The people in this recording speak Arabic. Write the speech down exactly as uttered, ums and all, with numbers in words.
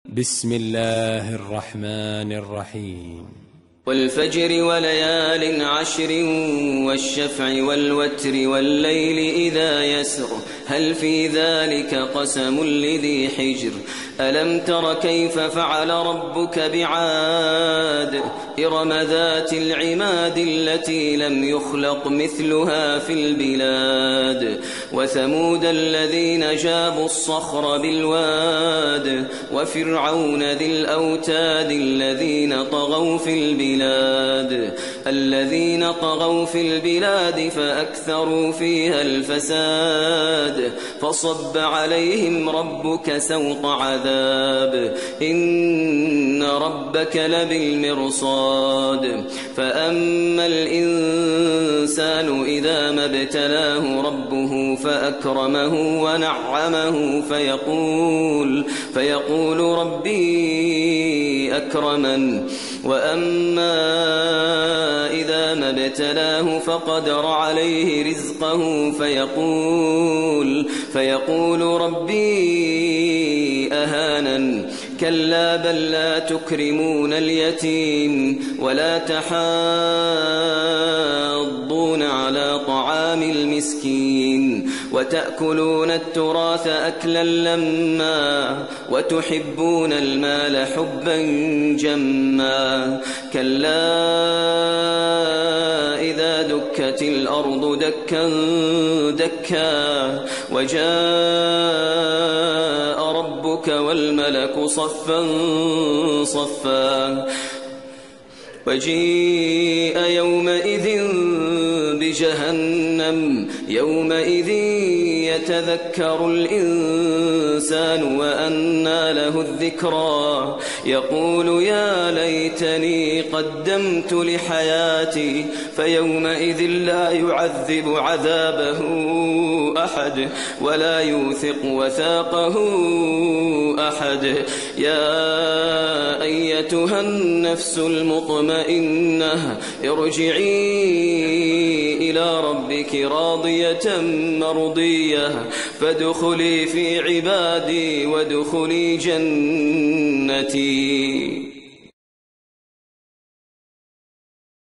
بسم الله الرحمن الرحيم. والفجر وليال عشر والشفع والوتر والليل إذا يسر هل في ذلك قسم لذي حجر ألم تر كيف فعل ربك بعاد إرم ذات العماد التي لم يخلق مثلها في البلاد وثمود الذين جابوا الصخر بالواد وفرعون ذي الأوتاد الذين طغوا في البلاد الذين طغوا في البلاد فأكثروا فيها الفساد فصب عليهم ربك سوط عذاب إن ربك لبالمرصاد فأما الإنسان إذا ما ابتلاه ربه فأكرمه ونعمه فيقول, فيقول ربي أكرمن وأما إذا ما ابتلاه فقدر عليه رزقه فيقول, فيقول ربي أهانن كلا بل لا تكرمون اليتيم ولا تحاضون على طعام المسكين وتأكلون التراث أكلا لما وتحبون المال حبا جما كلا إذا دكت الأرض دكا دكا وجاء ربك والملك صفا صفا وجيء يومئذ بجهنم يومئذ يتذكر الإنسان وأنى له الذكرى يقول يا ليتني قدمت لحياتي فيومئذ لا يعذب عذابه أحد ولا يوثق وثاقه أحد يا أيتها النفس المطمئنة ارجعي إلى ربك راضية مرضية فادخلي في عبادي وادخلي جنتي.